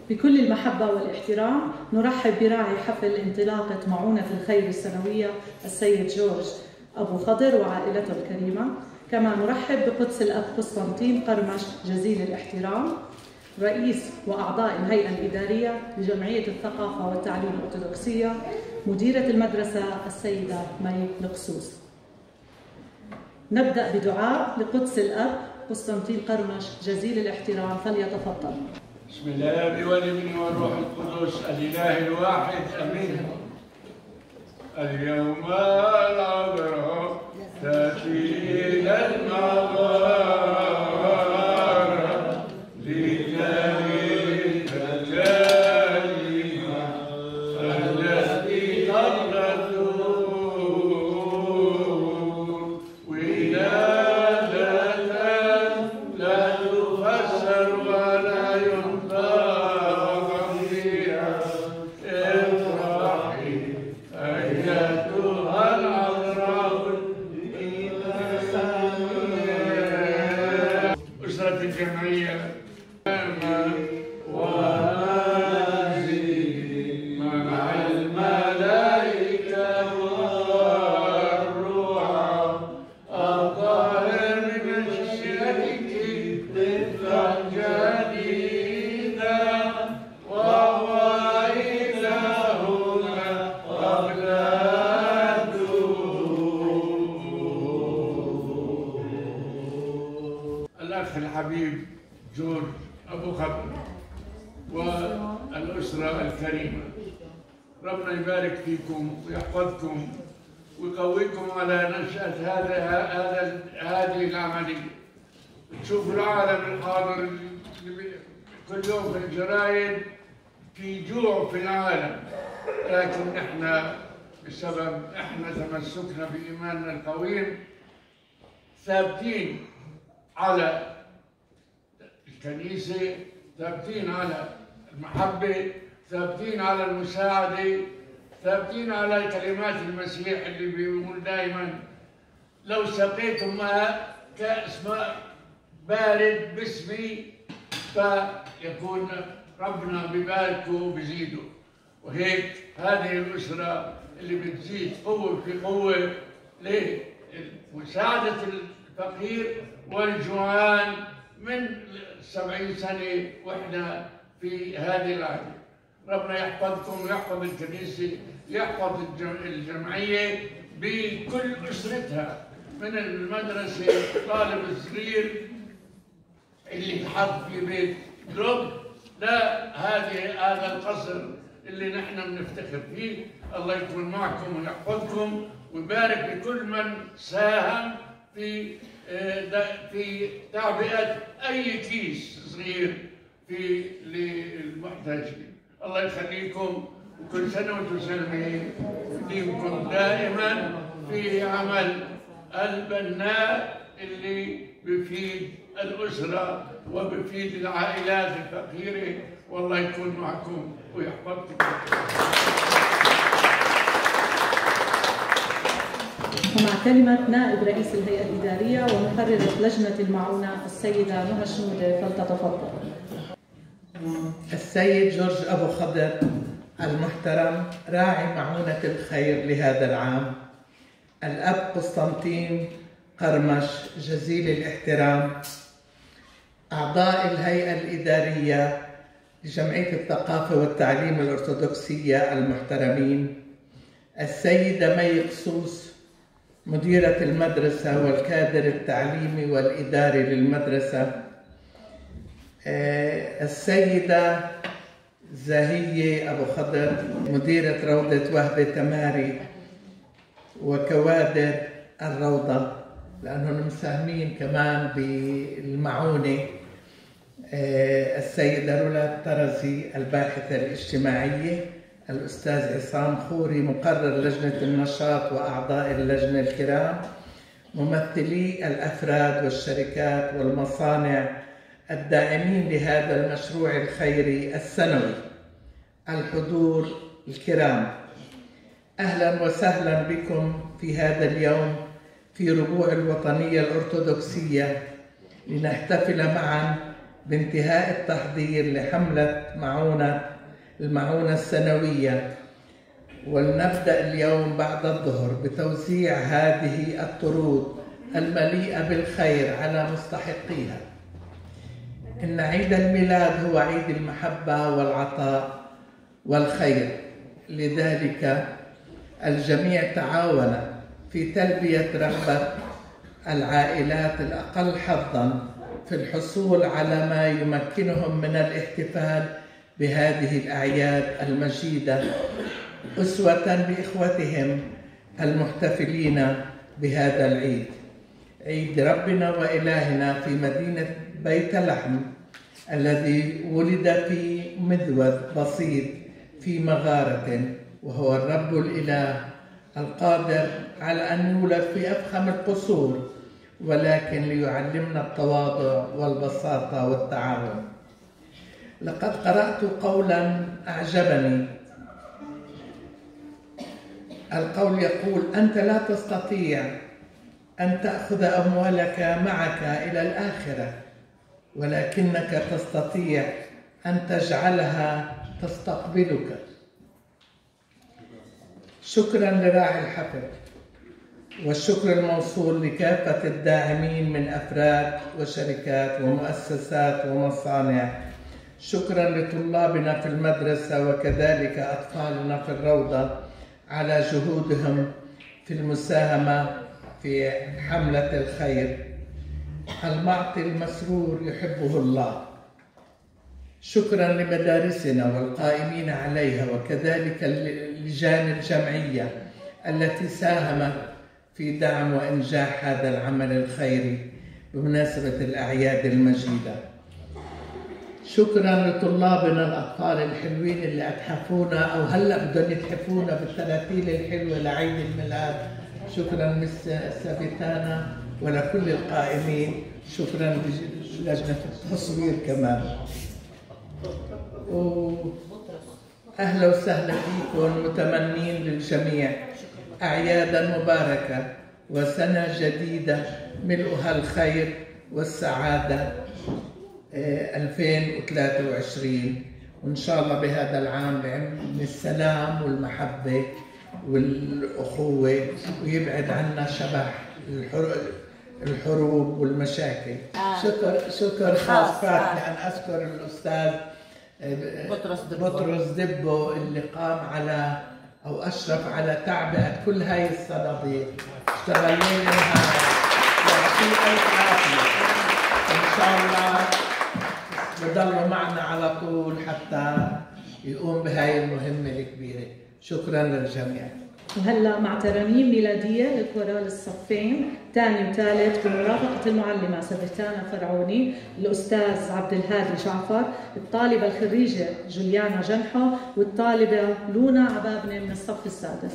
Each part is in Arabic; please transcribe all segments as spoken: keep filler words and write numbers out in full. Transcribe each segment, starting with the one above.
بكل المحبة والاحترام نرحب براعي حفل انطلاقة معونة الخير السنوية السيد جورج أبو خضر وعائلته الكريمة. كما نرحب بقدس الأب قسطنطين قرمش جزيل الاحترام رئيس وأعضاء الهيئة الإدارية لجمعية الثقافة والتعليم الأرثوذكسية، مديرة المدرسة السيدة مي القسوس. نبدأ بدعاء لقدس الأب قسطنطين قرمش جزيل الاحترام، فليتفضل. بسم الله والابن والروح القدس الإله الواحد امين. اليوم العذراء تاتي الى المغاره لتلد الكلمه التي قبل الدهور ولادة لا تفسر ولا ينطق فيها. افرحي أيتها العذراء. أسرة الجمعية وهذه مع الملائكة والروح الطاهر من الشرك طفلا جديدا وهو إلهنا قبل الدهور. الأخ الحبيب جورج أبو خضر والأسرة الكريمة، ربنا يبارك فيكم ويحفظكم ويقويكم على نشأة هذا هذا هذه العملية. تشوفوا العالم الحاضر اللي كل يوم في الجرايد في جوع في العالم، لكن احنا بسبب احنا تمسكنا بإيماننا القويم ثابتين على الكنيسة، ثابتين على المحبة، ثابتين على المساعدة، ثابتين على كلمات المسيح اللي بيقول دائما لو سقيتم ماء كأس ماء بارد باسمي فيكون ربنا بباركه وبزيده. وهيك هذه الأسرة اللي بتزيد قوة في قوة لمساعدة الفقير والجوعان من سبعين سنة وإحنا في هذه العهد. ربنا يحفظكم ويحفظ الكنيسة، يحفظ الجمعية بكل أسرتها، من المدرسة الطالب الصغير اللي يتحط في بيت درب لا هذه هذا القصر اللي نحن بنفتخر فيه. الله يكون معكم ويحفظكم ويبارك لكل من ساهم في في تعبئة أي كيس صغير في للمحتاجين. الله يخليكم وكل سنة وانتم سالمين، وديمكم دائما في عمل البناء اللي بفيد الأسرة وبفيد العائلات الفقيرة. والله يكون معكم ويحفظكم. ومع كلمة نائب رئيس الهيئة الإدارية ومقررة لجنة المعونة السيدة نهى شنودة، فلتتفضل. السيد جورج أبو خضر المحترم راعي معونة الخير لهذا العام، الأب قسطنطين قرمش جزيل الاحترام، أعضاء الهيئة الإدارية لجمعية الثقافة والتعليم الأرثوذكسية المحترمين، السيدة مي القسوس مديرة المدرسة والكادر التعليمي والإداري للمدرسة، السيدة زاهية أبو خضر مديرة روضة وهبة تماري وكوادر الروضة لأنهم مساهمين كمان بالمعونة، السيدة رولا طرزي الباحثة الاجتماعية، الأستاذ عصام خوري مقرر لجنة النشاط وأعضاء اللجنة الكرام، ممثلي الأفراد والشركات والمصانع الداعمين لهذا المشروع الخيري السنوي، الحضور الكرام، أهلا وسهلا بكم في هذا اليوم في ربوع الوطنية الأرثوذكسية لنحتفل معا بانتهاء التحضير لحملة معونة المعونة السنوية، ولنبدأ اليوم بعد الظهر بتوزيع هذه الطرود المليئة بالخير على مستحقيها. إن عيد الميلاد هو عيد المحبة والعطاء والخير، لذلك الجميع تعاون في تلبية رغبة العائلات الأقل حظاً في الحصول على ما يمكنهم من الاحتفال بهذه الأعياد المجيدة أسوة بإخوتهم المحتفلين بهذا العيد، عيد ربنا وإلهنا في مدينة بيت لحم الذي ولد في مذود بسيط في مغارة، وهو الرب الإله القادر على أن يولد في أفخم القصور، ولكن ليعلمنا التواضع والبساطة والتعاون. لقد قرأت قولا أعجبني. القول يقول: أنت لا تستطيع أن تأخذ أموالك معك إلى الآخرة، ولكنك تستطيع أن تجعلها تستقبلك. شكرا لراعي الحفل، والشكر الموصول لكافة الداعمين من أفراد وشركات ومؤسسات ومصانع. شكرا لطلابنا في المدرسة وكذلك أطفالنا في الروضة على جهودهم في المساهمة في حملة الخير. المعطي المسرور يحبه الله. شكرا لمدارسنا والقائمين عليها وكذلك اللجان الجمعية التي ساهمت في دعم وإنجاح هذا العمل الخيري بمناسبة الأعياد المجيدة. شكرا لطلابنا الأطفال الحلوين اللي أتحفونا أو هلأ بدهم يتحفونا بالتراتيل الحلوة لعيد الميلاد. شكرا مس سابتانا ولكل القائمين. شكرا لجنة التصوير كمان. أهلا وسهلا فيكم، متمنين للجميع أعيادا مباركة وسنة جديدة ملؤها الخير والسعادة ألفين وثلاثة وعشرين، وإن شاء الله بهذا العام بعم السلام والمحبة والأخوة، ويبعد عنا شبح الحروب والمشاكل. آه. شكر شكر خاص فاتني أن أذكر الأستاذ بطرس دبو. بطرس دبو اللي قام على أو أشرف على تعبئة كل هاي الصناديق، اشتغل ليل نهار، يعطيه ألف عافية. إن شاء الله بضلوا معنا على طول حتى يقوم بهاي المهمة الكبيرة. شكرا للجميع. وهلا مع ترانيم ميلاديه لكورال الصفين ثاني وثالث بمرافقه المعلمه سابتانا فرعوني، الاستاذ عبد الهادي جعفر، الطالبه الخريجه جوليانا جنحو، والطالبه لونا عبابنه من الصف السادس.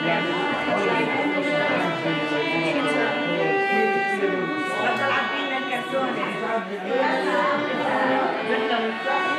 بطل عبينا الكرتونه.